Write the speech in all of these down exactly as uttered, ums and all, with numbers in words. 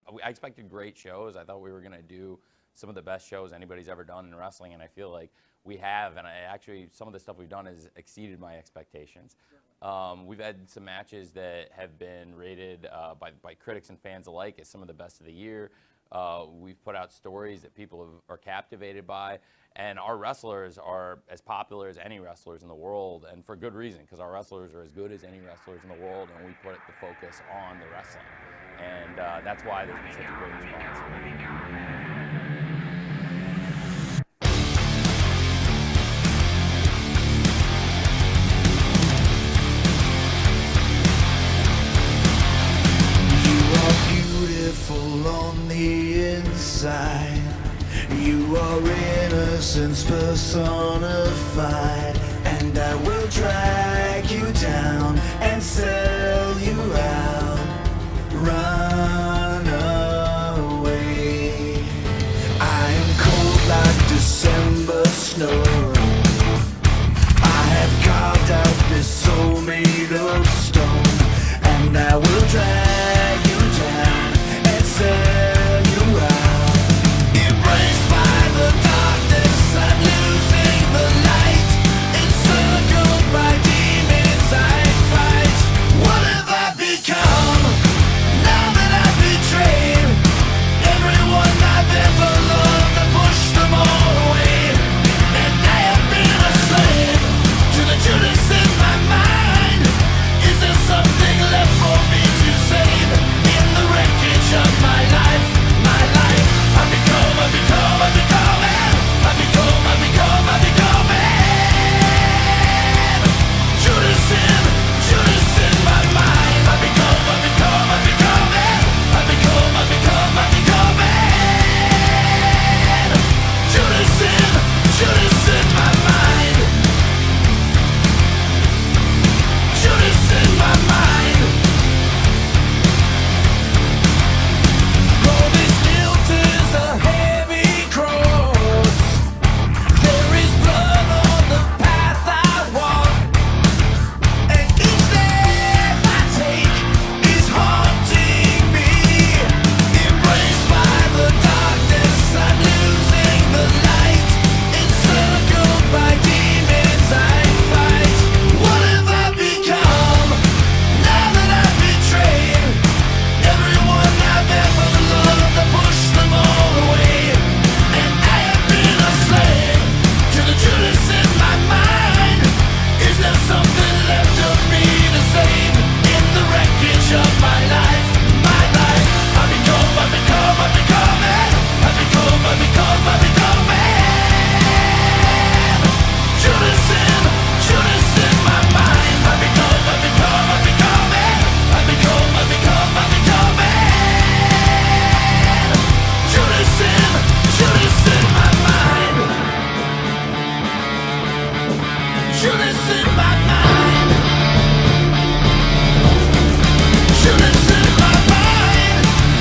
I expected great shows. I thought we were going to do some of the best shows anybody's ever done in wrestling, and I feel like we have, and I actually, some of the stuff we've done has exceeded my expectations. Um, we've had some matches that have been rated uh, by, by critics and fans alike as some of the best of the year. Uh, we've put out stories that people have, are captivated by, and our wrestlers are as popular as any wrestlers in the world, and for good reason, because our wrestlers are as good as any wrestlers in the world, and we put the focus on the wrestling. And uh, that's why there's been such a great response. On the inside, you are innocence personified, and I will drag you down and sell you out. Run away. I am cold like December snow. I have carved out this soul made of stone, and I will drag you down. Sell you out. Embraced by the darkness, I'm losing the light. Encircled by demons I fight. What have I become? Now that I've betrayed everyone I've ever loved, I pushed them all away. And I have been a slave to the Judas in my mind. Is there something left for me to save in the wreckage of my life, my life? I become, I become, I become man. I become, I become, I become man. Judas in, Judas in my mind. I become, I become, I become man. I become, I become, I become man. Judas in, Judas in my mind. Judas in my mind. All this guilt is a heavy cross. There is blood on the path I walk, and each step I take is haunting me. Embraced by the darkness, I'm losing the light. Encircled by demons I fight. What have I become? Now that I've betrayed everyone I've ever loved, I push them all away. And I have been a slave to the Judas in my mind. Is there something left of me to save in the wreckage of my life, my life? I become, I become, I become man. I become, I become, I become man. Judas in, Judas in my mind. I become, I become, I become man. I become, I become, I become man. Judas in, Judas in my mind. Judas in my mind. Judas in my mind.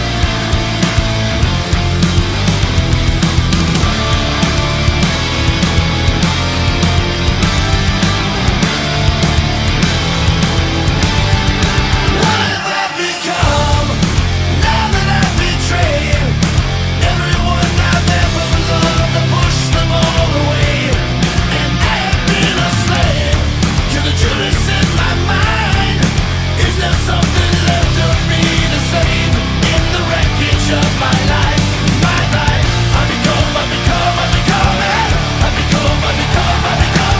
What have I become? Now that I've betrayed everyone I've ever loved, I push them all away. And I have been a slave to the Judas in my mind. Is there something left of me to save in the wreckage of my life, my life? I become, I become, I become man. I become, I become, I become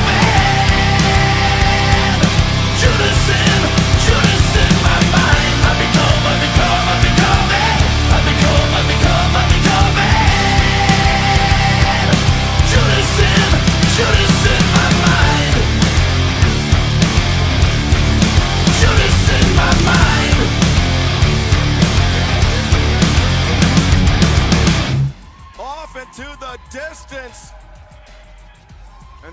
man. Judas in, Judas in my mind. I become, I become, I become man. I become, I become, I become man. Judas in, Judas in my mind. Judas in my mind. Off into the distance. And